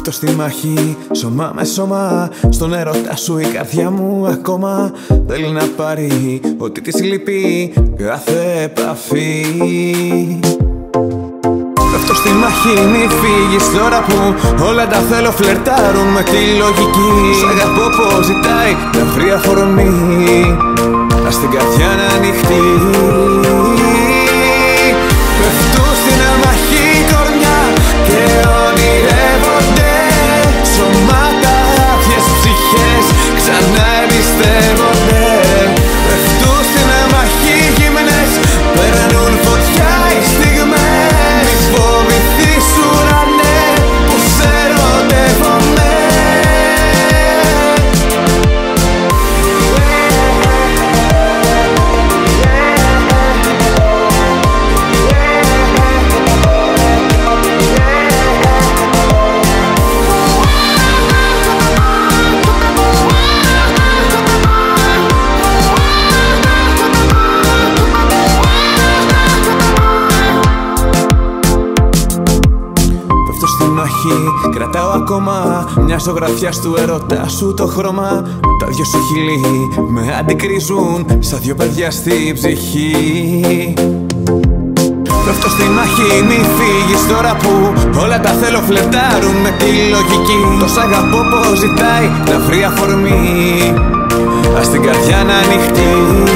Πέφτω στη μάχη, σώμα με σώμα. Στον έρωτα σου η καρδιά μου ακόμα θέλει να πάρει ό,τι της λείπει, κάθε επαφή. Πέφτω στη μάχη, μη φύγεις τώρα που όλα τα θέλω φλερτάρουν με τη λογική. Σ' αγαπώ πως ζητάει να βρει αφορμή, ας την καρδιά να ανοιχτεί. Πέφτω στην αμαχή κορμιά και ονειρεύονται σωμάτα, άδειες ψυχές ξανά εμπιστεύονται. Πέφτω στην αμαχή γυμνές, περνούν φωτιά οι στιγμές. Μη φοβηθείς ουρανέ που σε ερωτεύομαι. Κρατάω ακόμα μια ζωγραφιά του ερώτα σου το χρώμα. Τα δυο σου χείλη με αντικρίζουν σαν δυο παιδιά στη ψυχή. Πέφτω στη μάχη, μη φύγεις τώρα που όλα τα θέλω φλερτάρουν με τη λογική. Το σ' αγαπώ πως ζητάει να βρει αφορμή, ας την καρδιά να ανοιχτεί.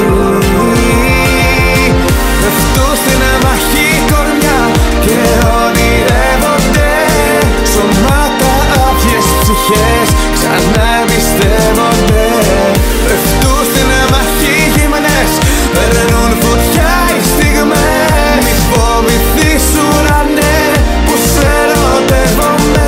Πέφτω στην αμαχή κορμιά και ονειρεύονται σωμάτα, άδειες ψυχές ξανά εμπιστεύονται. Πέφτω στην αμαχή γυμνές, περνούν φωτιά οι στιγμές. Μη φοβηθείς ουρανέ που σε ερωτεύομαι.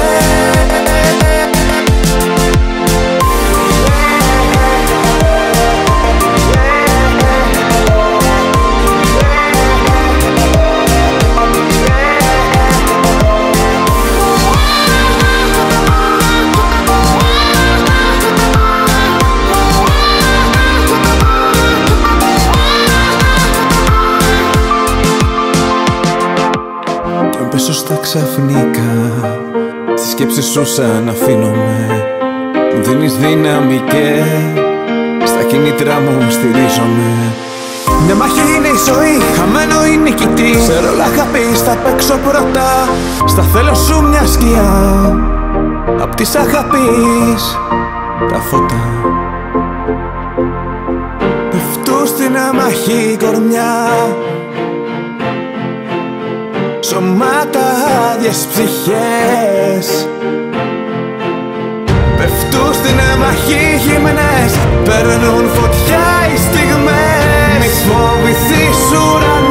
Πέσω στα ξαφνικά, στη σκέψη σου σαν αφήνομαι. Μου δίνεις δύναμη και στα κινήτρα μου στηρίζομαι. Μια μάχη είναι η ζωή, χαμένο η νικητή. Σε ρόλο αγάπης θα παίξω πρώτα, στα θέλω σου μια σκιά. Απ' της αγάπης τα φώτα. Πέφτω στην αμαχή κορμιά, σωμάτα, άδειες ψυχές. Πέφτω στην αμαχή γυμνές, περνούν φωτιά οι στιγμές. Μη φοβηθείς ουρανέ